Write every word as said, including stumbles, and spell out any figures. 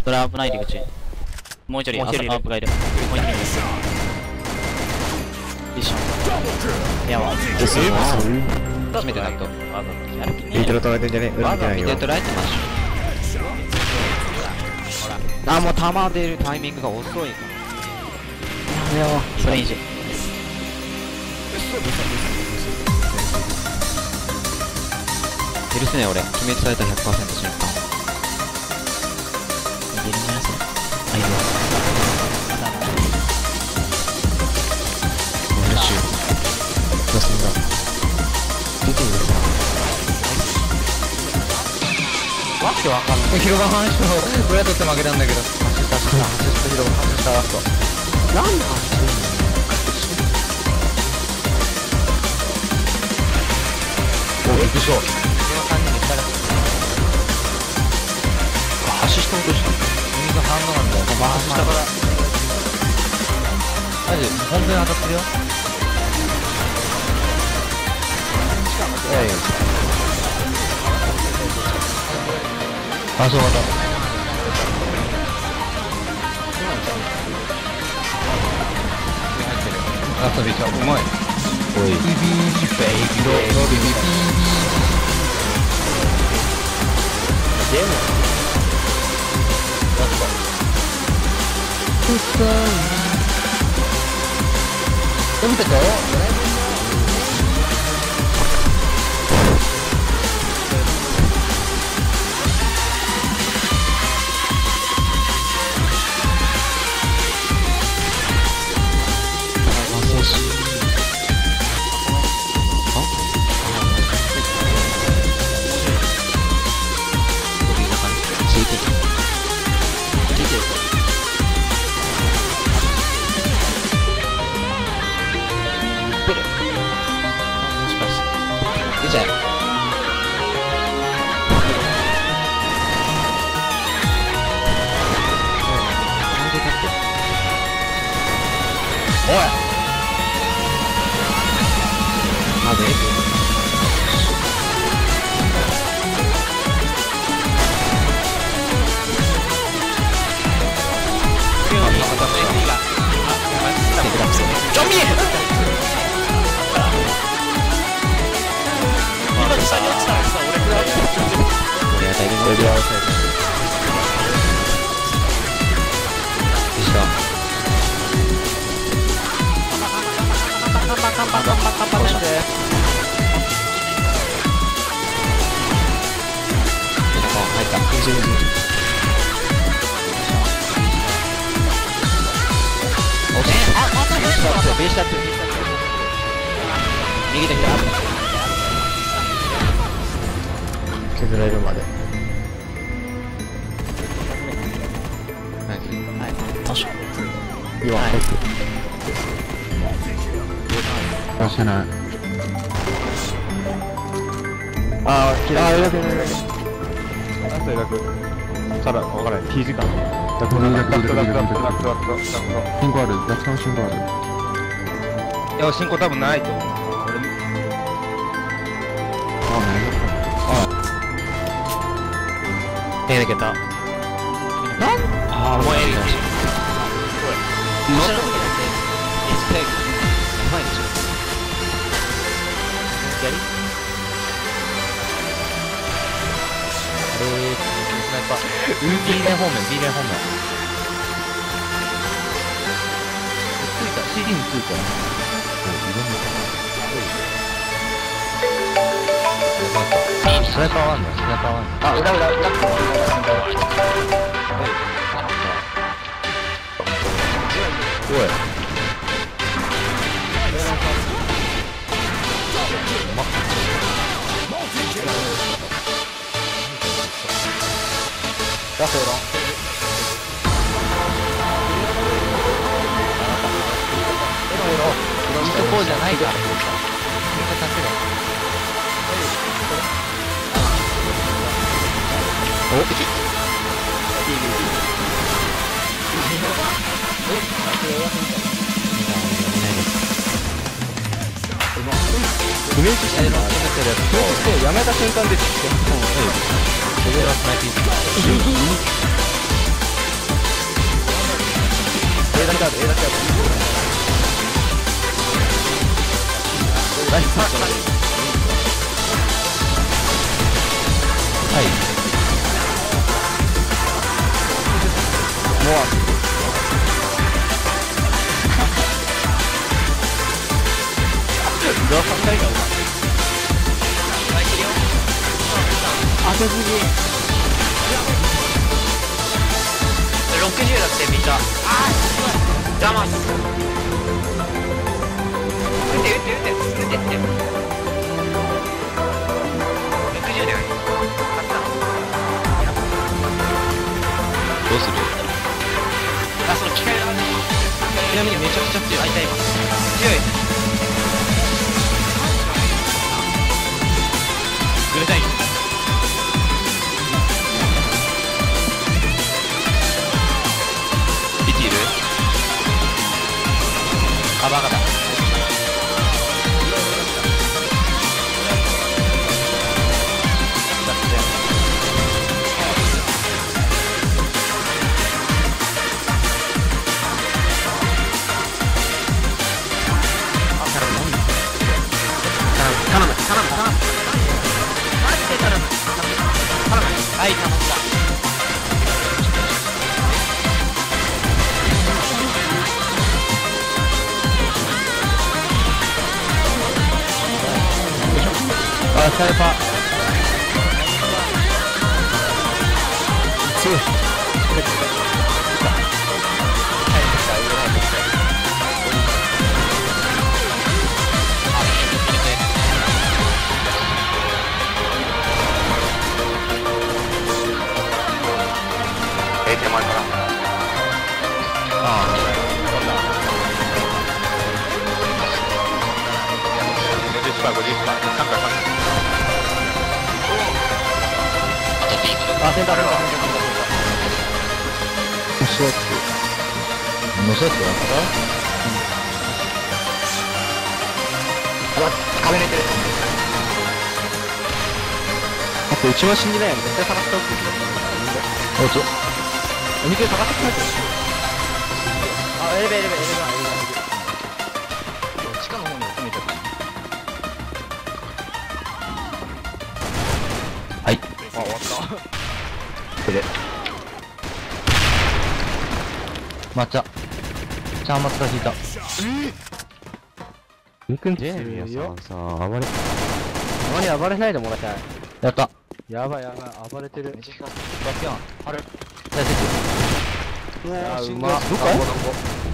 ドラ危ない入り口。もう一人、アップがいる。もう一人いる。一緒。いや、もう。 ですよ。 初めてだと。 ビビートル止めてんじゃねえ。裏見てないよ。 ビデトライってマッシュ。あ、もう弾出るタイミングが遅いから。 いや、それいいじ。 許せねえ俺。決めされた ひゃくパーセント 死ぬか。 逃げるんじゃないそれ。あ、いいよ。 フレッシュ。どうすんだ。出てるですよ。 わけわかんない。広場反射を裏取って負けたんだけど。走った走った走った広場反射したラスト。なんで走ってんの？お、びっくりした。橋下落とした。海が反応なんだよ。まあ、下から。マジ、本当に当たってるよ。いやいや。あ、そう、また。あ、それじゃうまい。おい。ビビービベイビロロビビビービー。でも。やった。うっさー。見てたよ。おいまでジョンミー今下に落ちたらさ、俺くらい俺は大丈夫だよ。でした。カンパカンパカンパカンパして。入った。ベースタップ、ベースタップ。右で来た。 削られるまで。 ナイス。 はい、確かいいわ、入って。出せない。あー、嫌い。あー、描く描く。あと描く。ただ、わからない。T 時間。ダクダクダクダクダクダクダクダクダク。進行ある。ダクダク進行ある。 いや、進行多分ないと思う。 あ、ないのか。あ手抜けた。 なんああ、もうエリーだし。これ。後ろの時だけ、エスペーク。うまいでしょ。やりあれー、スナイパー。ビーレン方面、ビーレン方面。ついた、シーディー についた。スナイパーワンだ、スナイパーワン。 あ、裏裏裏。 おい。出せよな。エロエロ。いいとこじゃないから。めっちゃ助けろ。おっ。 イメージしてるのはやめた瞬間でちょっとレベルはスナイピングある A だけあるナイスはいもうどう考えがうまい当てすぎろくじゅうだってめっちゃあーすごい邪魔っす撃て撃て撃て撃てってろくじゅうだよ勝ったのどうするあその機械がちなみにめちゃくちゃ強いあいたいます強いグレタインあ、バカだ。頼む、頼む、頼む。マジで頼む。頼む。はい、頼んだ。 あ、サイパー強いえー、手前からああごじゅっパーごじゅっパーさんかいさんかいあ、センターセンターセンターセンター乗せって乗せってやったうんあ、壁寝てるあとうちは死んでないよね絶対探しておくおちょお肉で探してきましたよあ、エレベエレベエレベエレベ地下の方に集めちゃったはい。あ、終わった。これ。抹茶。チャー抹茶引いた。みくん、ジェーミアさんさ、暴れ。あまり暴れないでもらいたい。やった。やばいやばい、暴れてる。めっちゃ光ってる。バッキャン。あれ。大丈夫。うわー、うまっ。どこ？